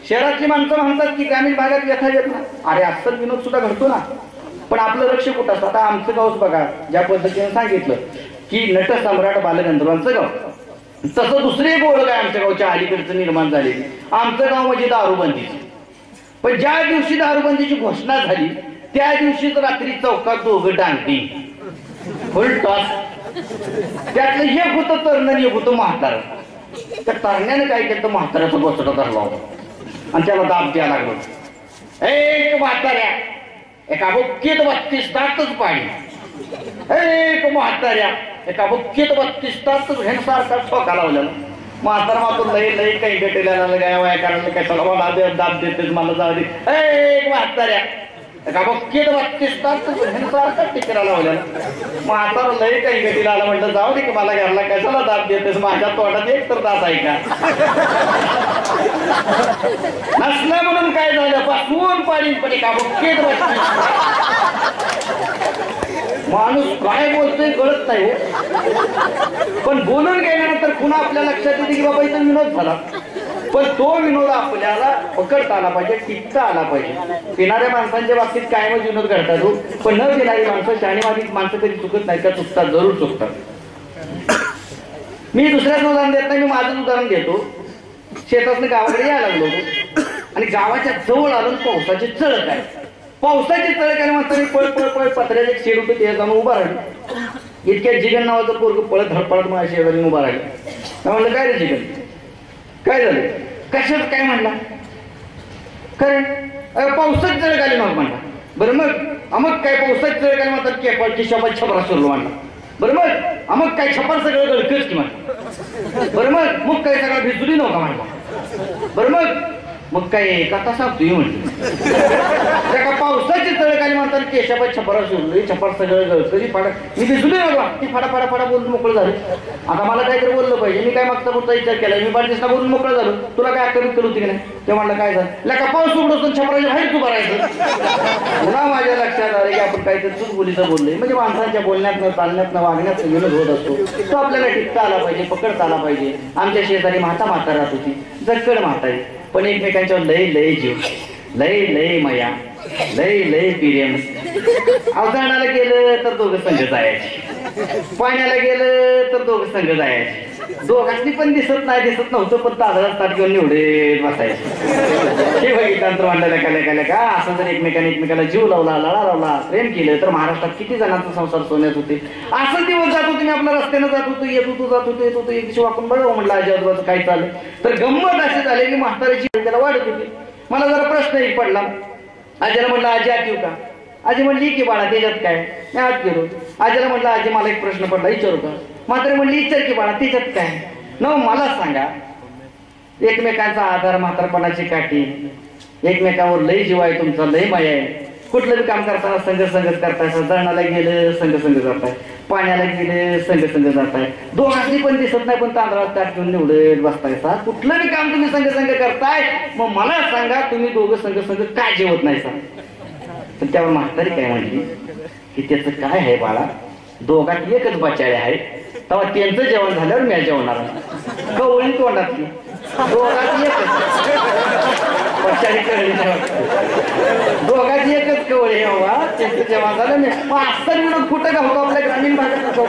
शहरातली माणसं म्हणतात की ग्रामीण भागात व्यथा येत ना. अरे अस्सल विनोद सुद्धा घडतो ना, पण आपलं लक्ष कुठं असतं. आता आमचं गावच बघा, ज्या पद्धतीने सांगितलं की नट सम्राट बालगंधर्वांचं गाव, तसं दुसरी एक ओळख आहे आमच्या गावच्या अलीकडचं निर्माण झालेली. आमचं गाव म्हणजे दारूबंदीचं. पण ज्या दिवशी दारूबंदीची घोषणा झाली त्या दिवशीच रात्री चौकात दोघं डांगती फुल टॉस. त्यातलं एक होतं तरुण आणि एक होतं म्हातारं. त्या तरण्याने काय केलं तर म्हाताऱ्याचं बसडं धरला होता आणि त्याला दाब द्यायला लागलो. एक म्हाताऱ्या एका बुक्कीत 32 तासच पाणी, एक म्हाताऱ्या एका बुक्कीत 32 तासच घेणसारखा ठोका लावलेला. म्हातारा मात्र लई लई काही गटेला काय वया करायला काय चला मला दाब देतेच मला जाऊ दे. एक म्हाताऱ्या एका बुक्कीत 32 तासच घेणसारखा टिकरा लावलेला. म्हातारा लई काही गटीला आला, म्हटलं जाऊ दे की मला घरला कशाला दाब देतेस, माझ्या तोंडात एक तर दात आहे का नसलं म्हणून काय झालं पासून पाणी पण एका बुक्कीत 32. माणूस काय बोलतोय कळत नाही, पण बोलून गेल्यानंतर पुन्हा आपल्या लक्षात येते की बाबा इथं विनोद झाला. पण तो विनोद आपल्याला पकडता आला पाहिजे, टिकता आला पाहिजे. पिणाऱ्या माणसांच्या बाबतीत कायमच विनोद घडतात, पण न पिणारी माणसं शहाणीवादी माणसं कधी चुकत नाही का? चुकतात, जरूर चुकतात. मी दुसऱ्याच उदाहरण देत नाही, मी माझं उदाहरण देतो. शेतातनं गावाकडे यायला लागलो आणि गावाच्या जवळ आलो पावसाची चळक आहे. पावसाची चळक आहे म्हणता मी पळ पळ पळ पत्र्याचे एक शेड होतं ते जाऊन उभा राहिलं. इतक्या जिगन नावाचं पोरग पळत धडपळत माझ्या शेजारी उभा राहिलं. म्हणलं काय रे जिगन, काय झालं, कशात काय म्हणला, काय पावसाची चळक आली मग म्हणला. बरं मग काय पावसाची चळक आली म्हणतात केपाळची शपथ छपरा सुरलो म्हणला. बरं मग काय छपार सगळं गळकच की म्हणला. बरं मग काय सगळं भिजुली नव्हता म्हणला. बरं मग काय कथा सांगतोय म्हणते त्या पावसाची चळक आली म्हणतात केशाबाई छपरा सोडली छपार सगळं गळकरी फाडा. मी भिजली नव्हता, ती फाडा फाडा फाडा बोलून मोकळं झालं. आता मला काहीतरी बोललं पाहिजे, मी काय मागचा पुढचा विचार केला, मी बाळदिसला बोलून मोकळं झालो. तुला काय अक्कल बिक्कल होती की नाही? ते म्हणलं काय झालं, लका पाऊस उघडतो छपराच्या बाहेर तू भरायचं. पुन्हा माझ्या लक्षात आलं की आपण काहीतरी चूक बोलीचं बोललोय. म्हणजे माणसांच्या बोलण्यातनं चालण्यातनं वागण्यातनं विनोद होत असतो. तो आपल्याला टिकता आला पाहिजे, पकडता आला पाहिजे. आमच्या शेजारी म्हाता राहत होती, जक्कड म्हातारी, पण एकमेकांच्यावर लय लय जीव, लय लय मया, लय लय प्रेम. अवजाणाला गेलं तर दोघं संघ जायचे, पाण्याला गेलं तर दोघं संघ जायचे. दोघांनी पण दिसत नव्हतं, पण तांदळात ताट घेऊन निवडे बसायचे. हे बघितल्यानंतर म्हणलं का असं जर एकमेकाला जीव लावला, लळा लावला, प्रेम केलं तर महाराष्ट्रात किती जणांचा संसार सोन्यात होते. असं दिवस जात होते, मी आपल्या रस्त्यानं जात होतो, येत होतो एक दिवशी वाकून बघा म्हणलं आजी आजोबाचं काय चाललं. तर गंमत अशी झाली की म्हाताऱ्याची त्याला वाढत होती. मला जरा प्रश्न एक पडला. आजीला म्हटलं आजी आत येऊ का? आजी म्हणली की बाळा त्याच्यात काय? मी आत गेलो. आजीला म्हटलं आजी मला एक प्रश्न पडला, विचारू का? म्हातारी म्हणली विचार की बाळा त्याच्यात काय? न मला सांगा, एकमेकांचा आधार म्हातारपणाची काठी, एकमेकावर लय जीव आहे तुमचा, लय माया आहे. कुठलं बी काम करताना संघ करताय, जळणाला गेलं संघ जाताय, पाण्याला गेले संघ जाताय, दोघांनी पण दिसत नाही पण तांदळात ताट घेऊन निवडत बसतायचा. कुठलं बी काम तुम्ही संघ करताय, मग मला सांगा तुम्ही दोघं संघ काय जेवत नाही सांग. पण त्यावर म्हातारी काय म्हणली की त्याचं काय आहे बाळा, दोघात एकच बचाळे आहे, तेव्हा त्यांचं जेवण झाल्यावर मी जेवणार. कवळी तोंडातली दोघात एकच बचाळी कळली दोघात एकच कवळी बाबा, त्यांचं जेवण झालं मी असं विनोद कुठं का होतो आपल्या ग्रामीण भागात.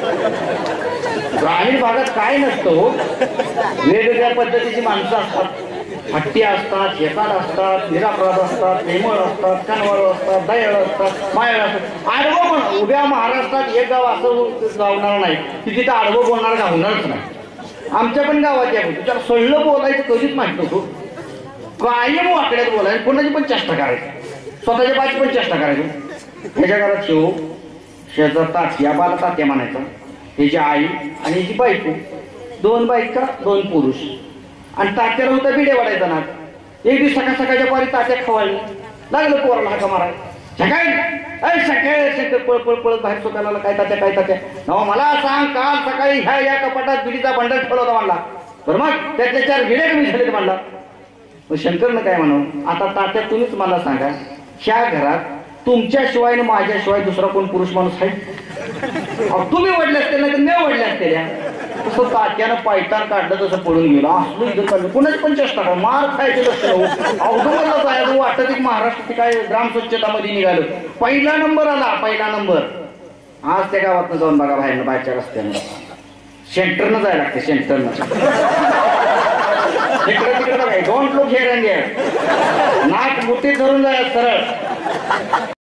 ग्रामीण भागात काय नसतं, वेगवेगळ्या पद्धतीची माणसं असतात, हट्टी असतात, शेतात असतात, निरापराध असतात, प्रेमळ असतात, कनवाळ असतात, दयाळ असतात, मायाळ असतात. आडवं पण उभ्या महाराष्ट्रात एक गाव असं गावणार नाही की तिथं आडवं बोलणार गावणारच नाही. आमच्या पण गावात या होती, त्याला सळलं बोलायचं कधीच माहित नव्हतं. कायम वाकड्यात बोलायचं, कोणाची पण चेष्टा करायची, स्वतःच्या बाची पण चेष्टा करायची. ह्याच्या घरात शिव शेजा तात्या बाला तात्या म्हणायचा, ह्याची आई आणि ह्याची बायको, 2 बायका 2 पुरुष. आणि तात्याला होता बिडे वाढायचा ना. एक दिवस सकाळच्या पारी तात्या खवाळली, लागलं पोराला हाका माराय, सकाळी पळ पळ पळत बाहेर स्वतःला काय तात्या न मला सांग काल सकाळी ह्या या कपाटात बिडीचा बंडल ठेवला होता म्हणला. बरं मग त्यातले 4 बिडे कमी झाले म्हणला. मग शंकरनं काय म्हणू, आता तात्या तुम्हीच मला सांगा, ह्या घरात तुमच्याशिवाय आणि माझ्याशिवाय दुसरा कोण पुरुष माणूस आहे? तुम्ही वडले असते ना तर मी वडले असते. जसं तात्यानं पायतान काढलं तसं पळून गेलो असलं इथं चाललं कुणाची पण चेष्टा करा मार खायचे लक्षण औदुंबरला जायचं वाटत एक महाराष्ट्र काय ग्राम स्वच्छतामध्ये निघालो पहिला नंबर आला पहिला नंबर आज त्या गावातनं जाऊन बघा बाहेरनं बाहेरच्या रस्त्यानं सेंटरनं जायला लागते सेंटरनं इकडे तिकडे काय don't look here and there नाक मुठीत धरून जायला सरळ